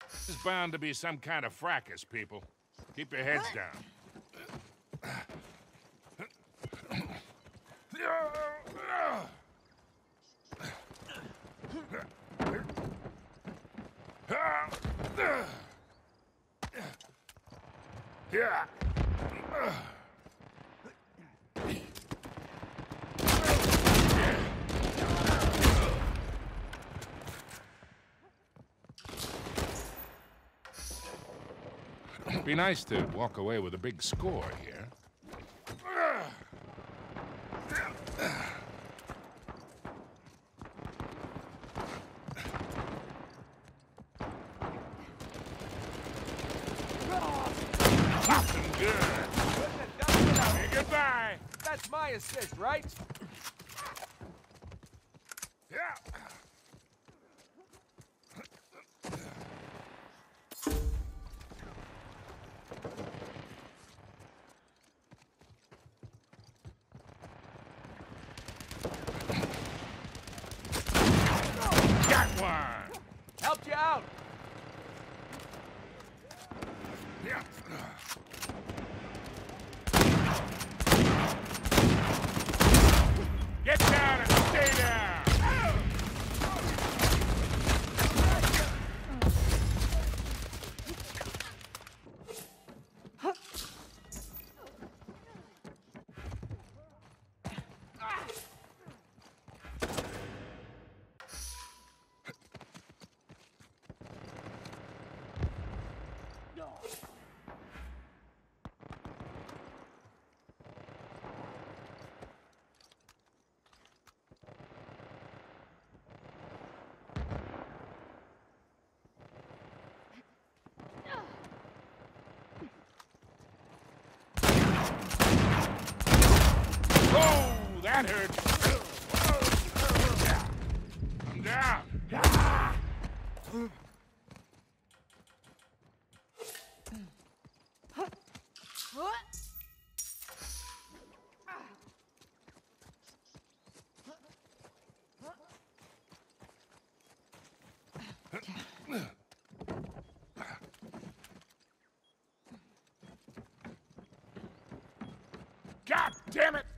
There's bound to be some kind of fracas, people. Keep your heads down. Yeah. Be nice to walk away with a big score here. Popping good. Hey, goodbye. That's my assist, right? Yeah. Got one. Helped you out. Yeah. Get down and stay down. Oh, that hurt. I'm down. God damn it!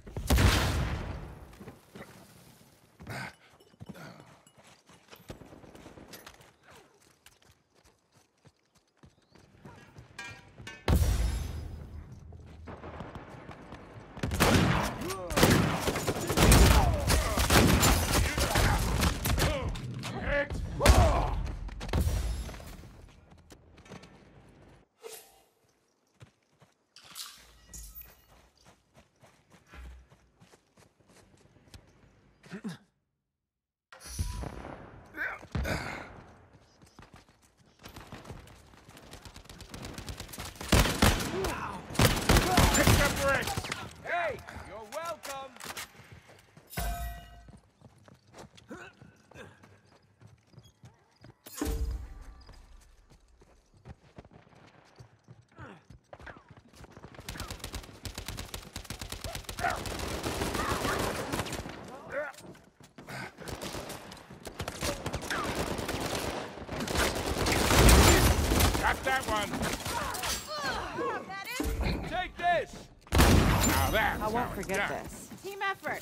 Pick the bricks! Hey, you're welcome. Got that one. Take this. Now that's I won't how it's forget done. this. Team effort.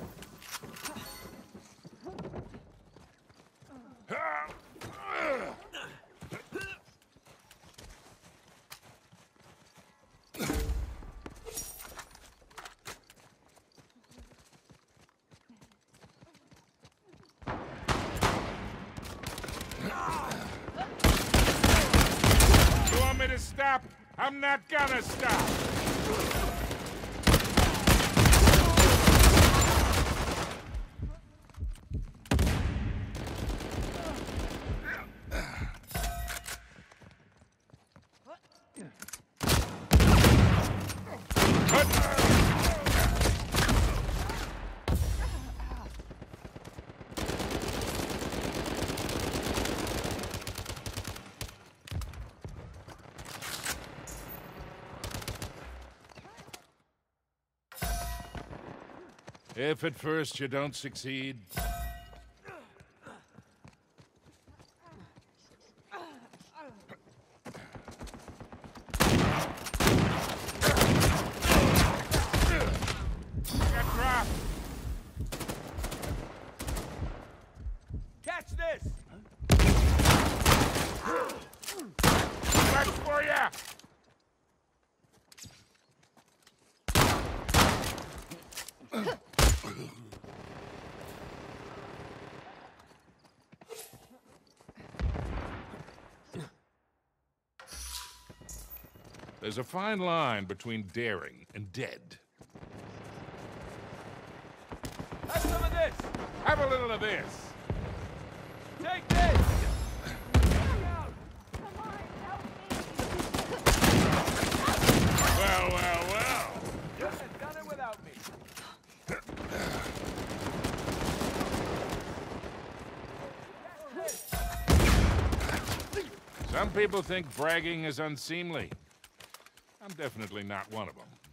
You want me to stop? I'm not gonna stop. If at first you don't succeed, Back for ya! There's a fine line between daring and dead. Have some of this! Have a little of this! Take this! Well, well, well! Couldn't have done it without me. Some people think bragging is unseemly. I'm definitely not one of them.